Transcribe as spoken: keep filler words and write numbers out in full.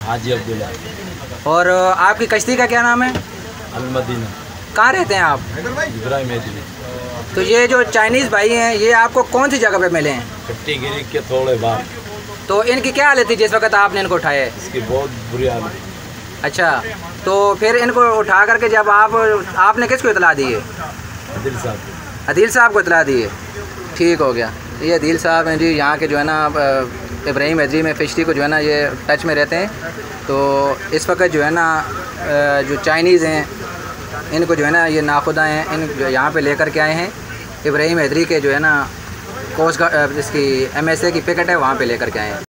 हाजी अब्दुल्ला। और आपकी कश्ती का क्या नाम है? अल-मदीना। कहाँ रहते हैं आप? इब्राहिम मेदनी। तो ये जो चाइनीज़ भाई हैं ये आपको कौन सी जगह पे मिले हैं? कट्टी गिरी के थोड़े बाद। तो इनकी क्या हालत थी जिस वक्त आपने इनको उठाया है? इसकी बहुत बुरी हालत। अच्छा, तो फिर इनको उठा करके जब आप आपने किसको इतला दी है? अदिल साहब। अदील साहब को इतला दी है। ठीक हो गया। ये अदील साहब हैं जी, यहाँ के जो है ना इब्राहिम मेदनी में फिशरी को जो है ना ये टच में रहते हैं। तो इस वक्त जो है ना जो चाइनीज़ हैं इनको जो है ना ये नाखुदा हैं, इन यहाँ पे लेकर के आए हैं। इब्राहिम मेदनी के जो है ना कोस्ट गार्ड इसकी एम एस ए की पिकेट है, वहाँ पे लेकर के आए हैं।